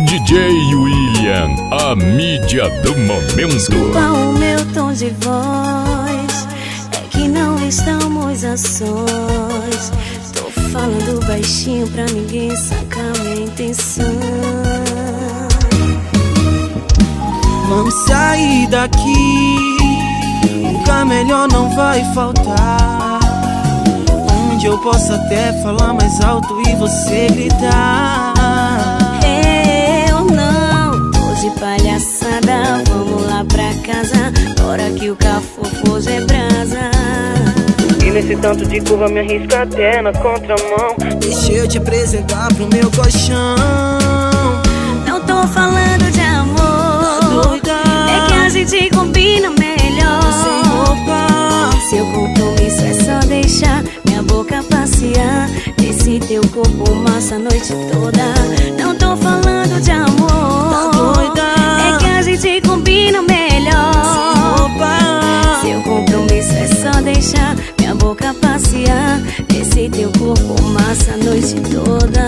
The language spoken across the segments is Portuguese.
DJ William, a mídia do momento. Desculpa o meu tom de voz, é que não estamos a sós. Tô falando baixinho pra ninguém sacar minha intenção. Vamos sair daqui, lugar melhor não vai faltar, onde eu possa até falar mais alto e você gritar. Eu não tô de palhaçada, vamos lá pra casa, bora que o cafofo hoje é brasa. E nesse tanto de curva me arrisco até na contramão. Deixa eu te apresentar pro meu colchão. Não tô falando de amor, é que a gente combina melhor. Sem roupa, seu compromisso é só deixar minha boca passear nesse teu corpo massa a noite toda. Não tô falando de amor, tá doida? é que a gente combina melhor. Sem roupa, seu compromisso é só deixar minha boca passear nesse teu corpo massa a noite toda.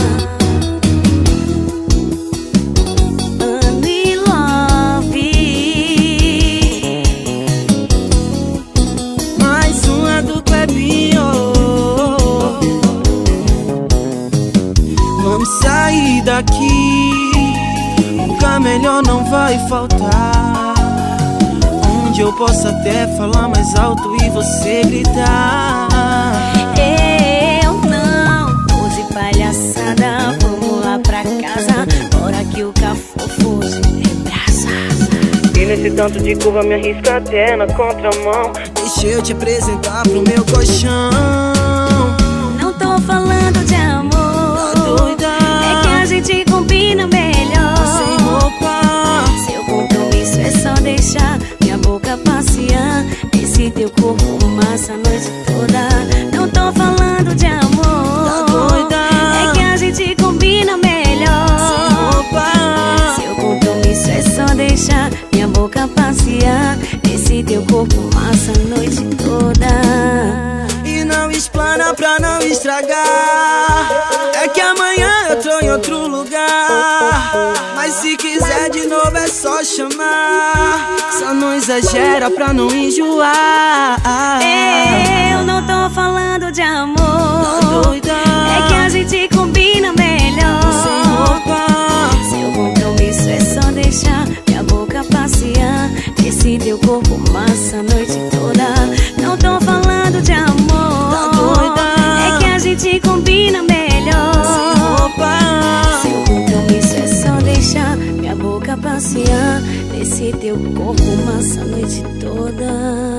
Sair daqui, lugar melhor não vai faltar, onde eu possa até falar mais alto e você gritar. Eu não tô de palhaçada, vamos lá pra casa, bora que o cafofo hoje é brasa. E nesse tanto de curva me arrisco até na contramão. Deixa eu te apresentar pro meu colchão. Não tô falando de amor, a gente combina melhor. Sem roupa, seu compromisso é só deixar minha boca passear nesse teu corpo massa a noite toda. Não tô falando de amor, tá doida? é que a gente combina melhor. Sem roupa, seu compromisso é só deixar minha boca passear nesse teu corpo massa a noite toda. E não explana pra não estragar, é que amanhã eu tô em outro lugar. Mas se quiser de novo é só chamar, só não exagera pra não enjoar. Eu não tô falando de amor, tá doida? é que a gente combina melhor. Sem roupa, seu compromisso é só deixar minha boca passear nesse teu corpo massa a noite toda. Não tô falando de amor, tá doida? é que a gente combina melhor. Sem roupa, seu compromisso é só deixar minha boca passear nesse teu corpo massa a noite toda.